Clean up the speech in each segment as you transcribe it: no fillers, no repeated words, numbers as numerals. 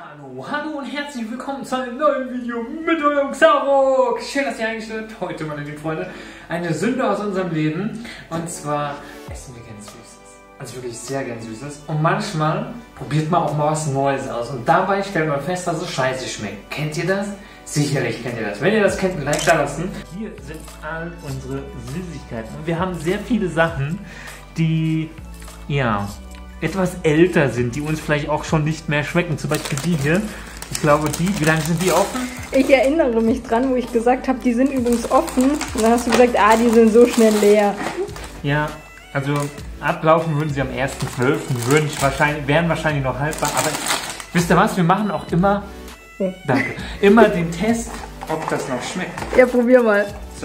Hallo und herzlich willkommen zu einem neuen Video mit eurem Xarox. Schön, dass ihr eingestellt habt. Heute, meine lieben Freunde, eine Sünde aus unserem Leben. Und zwar essen wir gern Süßes. Also wirklich sehr gern Süßes. Und manchmal probiert man auch mal was Neues aus. Und dabei stellt man fest, dass es scheiße schmeckt. Kennt ihr das? Sicherlich kennt ihr das. Wenn ihr das kennt, ein Like da lassen. Hier sind all unsere Süßigkeiten. Und wir haben sehr viele Sachen, die, ja, etwas älter sind, die uns vielleicht auch schon nicht mehr schmecken. Zum Beispiel die hier. Ich glaube, wie lange sind die offen? Ich erinnere mich dran, wo ich gesagt habe, die sind übrigens offen. Und dann hast du gesagt, die sind so schnell leer. Ja, also ablaufen würden sie am 1.12. Wären wahrscheinlich noch haltbar. Aber wisst ihr was? Wir machen auch immer, danke, immer den Test, ob das noch schmeckt. Ja, probier mal. So.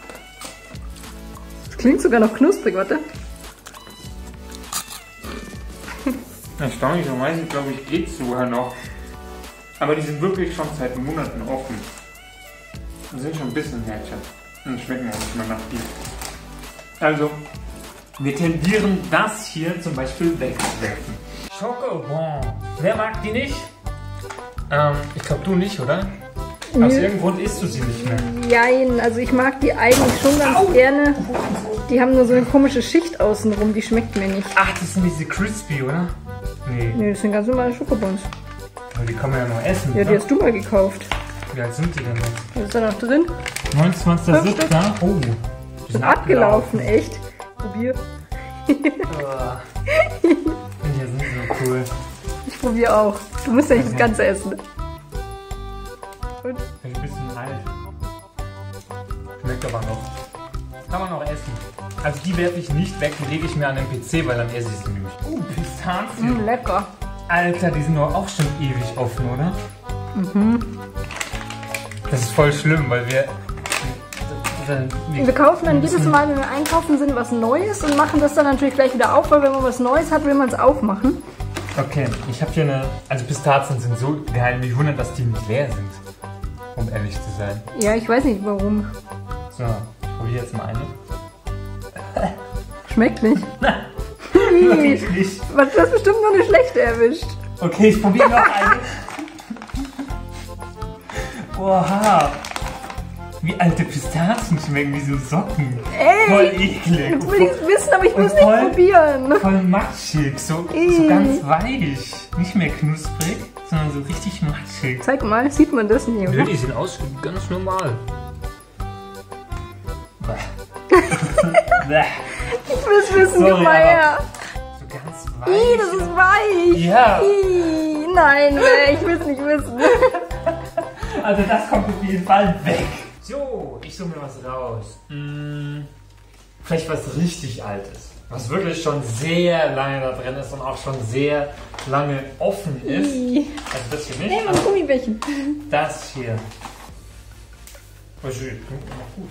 Das klingt sogar noch knusprig, warte. Erstaunlicherweise, glaube ich, geht es sogar noch. Aber die sind wirklich schon seit Monaten offen. Die sind schon ein bisschen härter. Und schmecken auch nicht mehr nach viel. Also, wir tendieren das hier zum Beispiel wegzuwerfen. Schokobon. Wer mag die nicht? Ich glaube du nicht, oder? Aus irgendeinem Grund isst du sie nicht mehr. Nein, also ich mag die eigentlich schon ganz gerne. Die haben nur so eine komische Schicht außenrum, die schmeckt mir nicht. Ach, das sind diese Crispy, oder? Nee. Nee, das sind ganz normale Schokobons. Aber die kann man ja noch essen, Ja, oder? die hast du mal gekauft. Wie alt sind die denn jetzt? Was ist da noch drin? 29.07. Oh, Die sind abgelaufen, echt. Probier. Die hier sind so cool. Ich probiere auch. Du musst ja nicht das Ganze essen. Und? Ist ein bisschen alt. Schmeckt aber noch. Kann man noch essen. Also die werfe ich nicht weg, die lege ich mir an den PC, weil dann esse ich sie nämlich. Pistazien. Lecker. Alter, die sind doch auch schon ewig offen, oder? Mhm. Das ist voll schlimm, weil wir kaufen dann jedes Mal, wenn wir einkaufen sind, was Neues und machen das dann natürlich gleich wieder auf, weil wenn man was Neues hat, will man es aufmachen. Okay, ich habe hier also Pistazien sind so geil, mich wundert, dass die nicht leer sind, um ehrlich zu sein. Ja, ich weiß nicht warum. So, ich probiere jetzt mal eine. Schmeckt nicht. Wirklich nicht. Du hast bestimmt nur eine schlechte erwischt. Okay, ich probiere noch eine. Oha. Wie alte Pistazien schmecken, wie so Socken. Ey, voll eklig. jetzt will ich es wissen, aber ich muss nicht probieren. Voll matschig, so ganz weich. Nicht mehr knusprig, sondern so richtig matschig. Zeig mal, sieht man das nicht, oder? Nö, die sehen aus ganz normal. Ich will es wissen, Sorry, gib mal her. So ganz weich. Das ist weich. Ja. Nein, ich will es nicht wissen. Also das kommt auf jeden Fall weg. So, ich suche mir was raus. Vielleicht was richtig Altes. Was wirklich schon sehr lange da drin ist und auch schon sehr lange offen ist. Also das hier nicht. Nee, ein Gummibärchen. Das hier. Oh, schön. Klingt noch gut.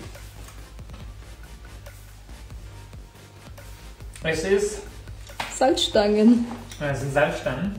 Es ist... Salzstangen. Es sind Salzstangen.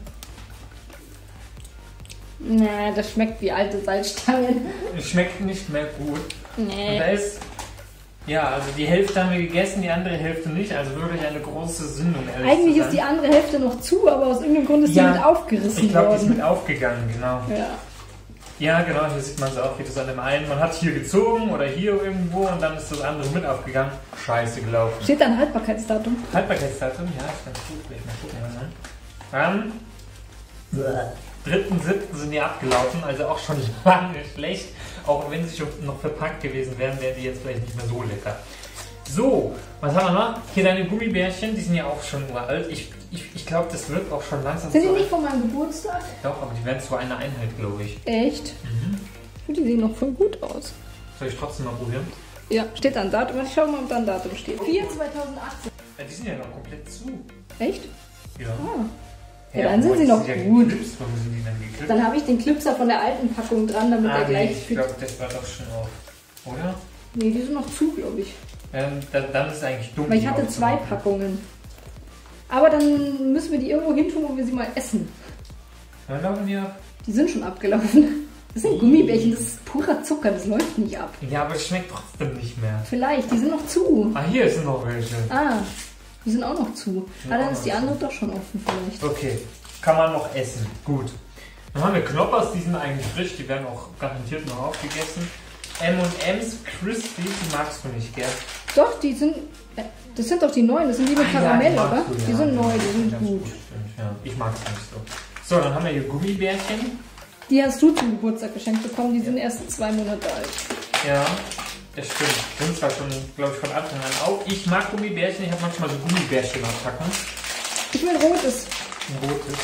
Na, das schmeckt wie alte Salzstangen. Es schmeckt nicht mehr gut. Nee. Und da ist... Ja, also die Hälfte haben wir gegessen, die andere Hälfte nicht. Also wirklich eine große Sünde, um ehrlich Eigentlich zu ist sein. die andere Hälfte noch zu, aber aus irgendeinem Grund ist die mit aufgerissen ich glaube, die ist worden. mit aufgegangen, genau. Ja. Ja, genau, hier sieht man es auch, wie das an dem einen. Man hat hier gezogen oder hier irgendwo und dann ist das andere mit aufgegangen. Scheiße gelaufen. Steht da ein Haltbarkeitsdatum? Haltbarkeitsdatum, ja, ist ganz gut. Vielleicht mal gucken. Am 3.7. sind die abgelaufen, also auch schon lange schlecht. Auch wenn sie schon noch verpackt gewesen wären, wären die jetzt vielleicht nicht mehr so lecker. So, was haben wir noch? Hier deine Gummibärchen, die sind ja auch schon uralt. Ich glaube, das wird auch schon langsam. Sind die nicht von meinem Geburtstag? Doch, aber die werden zu einer Einheit, glaube ich. Echt? Die sehen noch voll gut aus. Soll ich trotzdem mal probieren? Ja, steht da ein Datum? Ich schau mal, ob da ein Datum steht. 4 2018. Ja, die sind ja noch komplett zu. Echt? Ja. Ja, dann sind sie noch gut. Warum sind die dann geklippt? Dann habe ich den Clipser von der alten Packung dran, damit er Nee, gleich ich glaube, das war doch schon auf. Oder? Nee, die sind noch zu, glaube ich. Dann ist es eigentlich dumm. Weil ich hatte 2 Packungen. Aber dann müssen wir die irgendwo hin tun, wo wir sie mal essen. Dann laufen die ab. Die sind schon abgelaufen. Das sind Gummibärchen, das ist purer Zucker, das läuft nicht ab. Ja, aber es schmeckt trotzdem nicht mehr. Vielleicht, die sind noch zu. Ah, hier sind noch welche. Die sind auch noch zu. Dann ist die andere doch schon offen vielleicht. Okay, kann man noch essen. Gut. Dann haben wir Knoppers, die sind eigentlich frisch, die werden auch garantiert noch aufgegessen. M&M's Crispy, die magst du nicht, gell? Doch, die sind, das sind doch die neuen, das sind die mit Karamell, ja, oder? Die sind neu, die sind gut. Stimmt, ja. Ich mag es nicht so. So, dann haben wir hier Gummibärchen. Die hast du zum Geburtstag geschenkt bekommen, die sind erst 2 Monate alt. Ja, das stimmt. Sind zwar schon, glaube ich, von Anfang an auch. Ich mag Gummibärchen, ich habe manchmal so Gummibärchen abpacken. Ich will rotes. Ein rotes.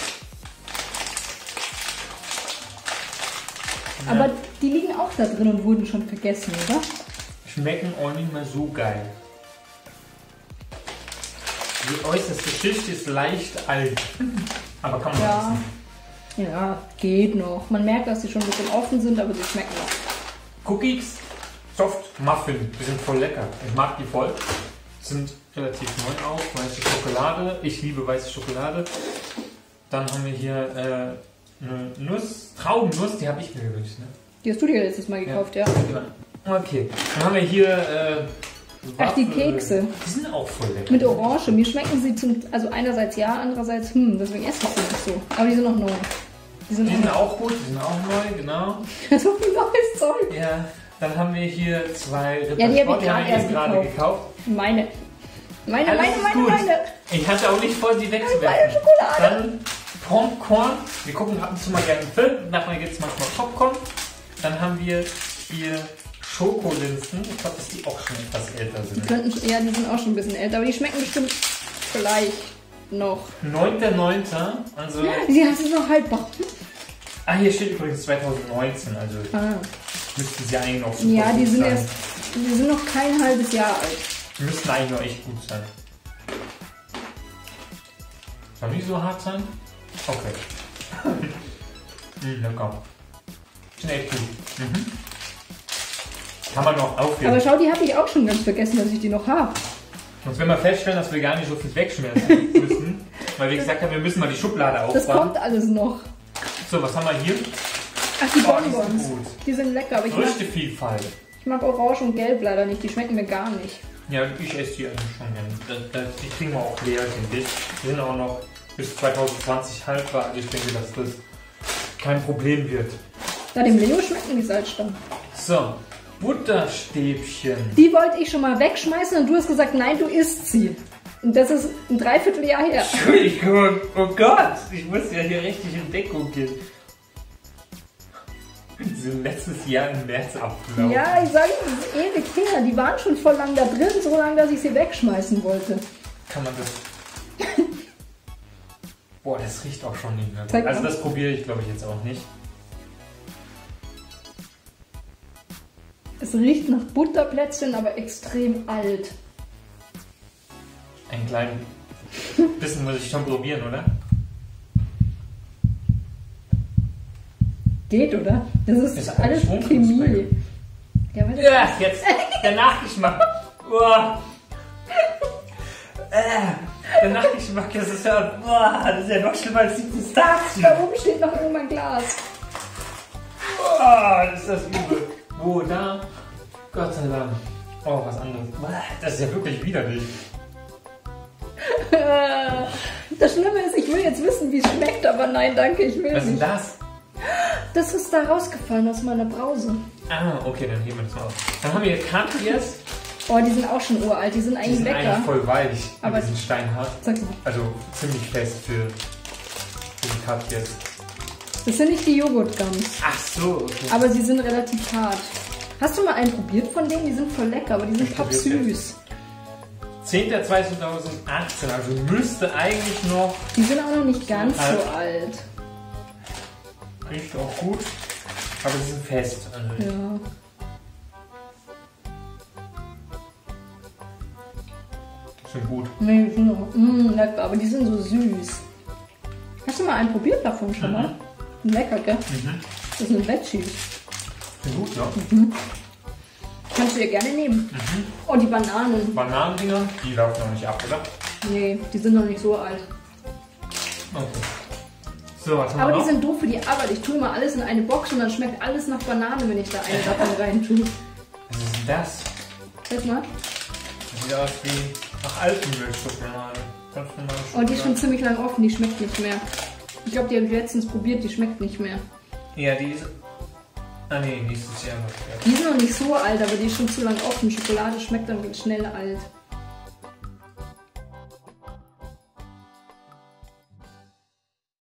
Aber die liegen auch da drin und wurden schon vergessen, oder? Schmecken auch nicht mehr so geil. Die äußerste Schicht ist leicht alt. Aber kann man essen. Ja, geht noch. Man merkt, dass sie schon ein bisschen offen sind, aber sie schmecken noch. Cookies, Soft Muffin, die sind voll lecker. Ich mag die voll. Sind relativ neu auch. Weiße Schokolade. Ich liebe weiße Schokolade. Dann haben wir hier eine Nuss, Traubennuss, die habe ich mir gewünscht. Ne? Die hast du dir letztes Mal gekauft, ja. Okay, dann haben wir hier ach, die Kekse. Die sind auch voll lecker. Mit Orange. Mir schmecken sie also einerseits ja, andererseits deswegen esse ich sie nicht so. Aber die sind noch neu. Die sind auch gut, die sind auch neu, genau. So viel neues Zeug. Ja, dann haben wir hier 2 Repertoire, die habe ich gerade gekauft. Meine. Ich hatte auch nicht vor, sie wegzuwerfen. Meine Schokolade. Dann Popcorn. Wir gucken ab und zu mal gerne einen Film. Nachher gibt es manchmal Popcorn. Dann haben wir hier Schokolinsen. Ich glaube, dass die auch schon etwas älter sind. Die sind auch schon ein bisschen älter, aber die schmecken bestimmt vielleicht noch. 9.9. Also. Die sind noch haltbar. Ah, hier steht übrigens 2019. Also müssten sie eigentlich noch super ja, die gut sind sein. Die sind noch kein halbes Jahr alt. Die müssten eigentlich noch echt gut sein. Soll nicht so hart sein? Okay. Lecker. Sind echt gut. Kann man noch aufheben. Aber schau, die habe ich auch schon ganz vergessen, dass ich die noch habe. Sonst werden wir feststellen, dass wir gar nicht so viel wegschmeißen müssen. Weil wir gesagt haben, wir müssen mal die Schublade aufbauen. Das kommt alles noch. So, was haben wir hier? Ach, die Bonbons. Die sind gut. Die sind lecker, aber Früchtevielfalt. Ich mag Orange und Gelb leider nicht. Die schmecken mir gar nicht. Ja, ich esse die eigentlich schon gerne. Die kriegen wir auch leer, finde ich. Die sind auch noch bis 2020 haltbar. Also ich denke, dass das kein Problem wird. Ja, dem Leo schmecken die Salzstangen. So, Butterstäbchen. Die wollte ich schon mal wegschmeißen und du hast gesagt, nein, du isst sie. Und das ist ein Dreivierteljahr her. Entschuldigung, oh Gott, ich muss ja hier richtig in Deckung gehen. Die sind letztes Jahr im März abgelaufen. Ja, ich sage, das ist ewig her. Die waren schon voll lang da drin, so lange, dass ich sie wegschmeißen wollte. Kann man das... Boah, das riecht auch schon nicht mehr gut. Zeig Also mal. das probiere ich, glaube ich, jetzt auch nicht. Es riecht nach Butterplätzchen, aber extrem alt. Ein kleines bisschen muss ich schon probieren, oder? Geht, oder? Das ist alles Chemie. Ja, jetzt der Nachgeschmack. Der Nachgeschmack, das ist ja noch schlimmer als die Pistazien. Da oben steht noch irgendwann Glas. Das ist das übel. Wo, da? Gott sei Dank. Oh, was anderes. Das ist ja wirklich widerlich. Das Schlimme ist, ich will jetzt wissen, wie es schmeckt, aber nein, danke, ich will Was ist nicht. das? Das ist da rausgefallen aus meiner Brause. Ah, okay, dann heben wir das mal auf. Dann haben wir hier Katjes. Oh, die sind auch schon uralt, die sind Die eigentlich sind lecker. eigentlich voll weich, Aber aber die sind steinhart. Sag mal. Also ziemlich fest für die Katjes. Das sind nicht die Joghurtgums, Ach so, okay. aber sie sind relativ hart. Hast du mal einen probiert von denen? Die sind voll lecker, aber die sind pappsüß. 10.2.2018, also müsste eigentlich noch... Die sind auch noch nicht ganz alt. so alt. Riecht auch gut, aber sie sind fest. Also Ja. sind gut. Nee, die sind noch lecker, aber die sind so süß. Hast du mal einen probiert davon schon mal? Lecker, gell? Das sind Veggies. Sind gut, ja. Kannst du dir gerne nehmen. Oh, die Bananen. Bananendinger, die laufen noch nicht ab, oder? Nee, die sind noch nicht so alt. Okay. So, was haben Aber wir die noch? sind doof für die Arbeit. Ich tue immer alles in eine Box und dann schmeckt alles nach Banane, wenn ich da eine davon rein tue. Was ist denn das? Guck mal. Das sieht aus wie nach Alpenmilchschokolade. Ganz normale Oh, die ist schon ziemlich lang offen, die schmeckt nicht mehr. Ich glaube, die habe ich letztens probiert, die schmeckt nicht mehr. Ja, die ist... Ah nee, nächstes Jahr noch. Die ist noch nicht so alt, aber die ist schon zu lang offen. Schokolade schmeckt dann schnell alt.